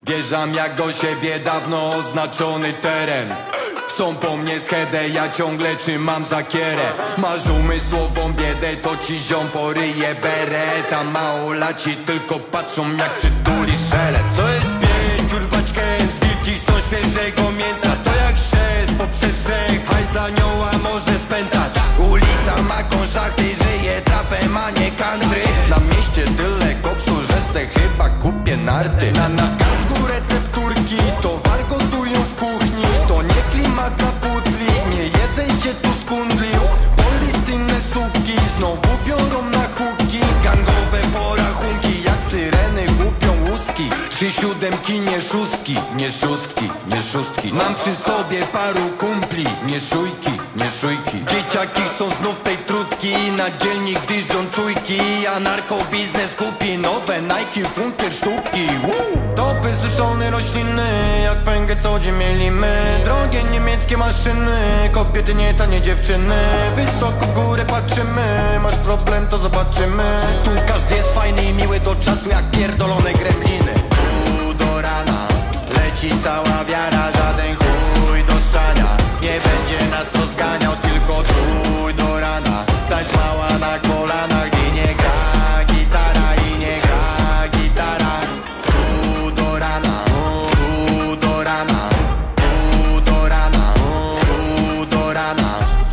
Wjeżdżam jak do siebie dawno oznaczony teren. Chcą po mnie schedę, ja ciągle trzymam za kierę. Masz umysłową biedę, to ci ziom poryje beret. A małolaci tylko patrzą jak przytuli szelest. Co jest pięć, urwać kęs, wilki są świeżego mięsa. To jak szest, poprzez brzeg, hajs anioła może spętać. Ulica ma konszachty, żyje trapem, a nie country. Na mieście tyle koksu, że se chyba kupię narty. Na nadgarstku recepturki, towar gotują w kuchni. To nie klimat dla pudli, nie jeden się tu skundlił. Policyjne suki znowu biorą na huki. Gangowe porachunki, jak syreny głupią łuski. 3 siódemki, nie szóstki, nie szóstki, nie szóstki. Mam przy sobie paru kumpli, nie szujki, nie szujki. Dzieciaki chcą znów tej trutki, na dzielnik gwiżdżą czujki. A narkobiznes kupi nowe Nike, funkier sztuki. Topy suszone rośliny, jak pęgę co dzień mielimy. Drogie niemieckie maszyny, kobiety nie tanie dziewczyny. Wysoko w górę patrzymy, masz problem to zobaczymy. Tu każdy jest fajny i miły do czasu jak pierdolone gremliny. Do rana leci cała wiara, żaden chuj do szczania nie będzie nas rozganiał, tylko trój do rana. Tańcz mała na kolanach i nie gra gitara, i nie gra gitara. Tu do rana, tu do rana, tu do rana, tu do rana,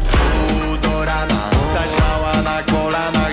tu do rana. Tańcz mała na kolanach,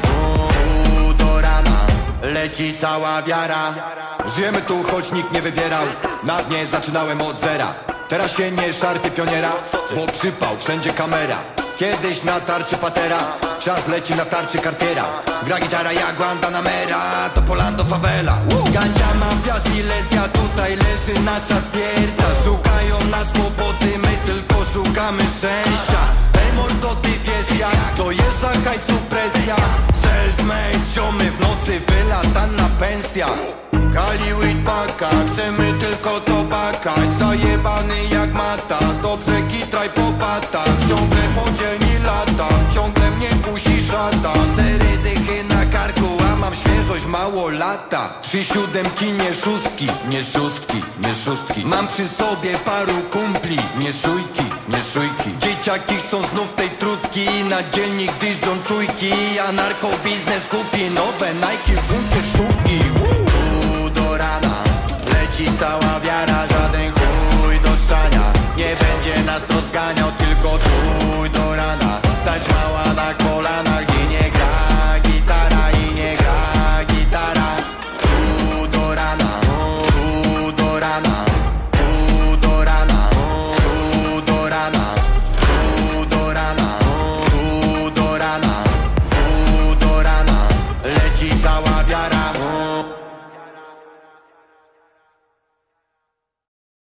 tu do rana. Leci cała wiara. Żyjemy tu, choć nikt nie wybierał. Na dnie zaczynałem od zera. Teraz się nie szarpie pioniera, bo przypał, wszędzie kamera. Kiedyś na tarczy patera, czas leci na tarczy kartiera. Gra gitara jak Guantanamera, to Polando favela. Gandzia, mafia, Silesia, tutaj leży nasza twierdza. Szukają nas kłopoty, my tylko szukamy szczęścia. Ej mordo, ty wiesz jak dojeżdża hajsu presja. Self-made, ziomy w nocy wylatana pensja. Kali weed baka, chcemy tylko to bakać. Zajebany jak mata, dobrze kitraj po batach. Ciągle podzielni lata, ciągle mnie kusi szata. 4 dychy na karku, a mam świeżość mało lata. 3 siódemki, nie szóstki, nie szóstki, nie szóstki. Mam przy sobie paru kumpli, nie szujki, nie szujki. Dzieciaki chcą znów tej trutki, na dzielnik gwiżdżą czujki. A narkobiznes kupi nowe Nike, funkier sztuki. Do rana leci cała wiara, żaden chuj do szczania nie będzie nas rozganiał.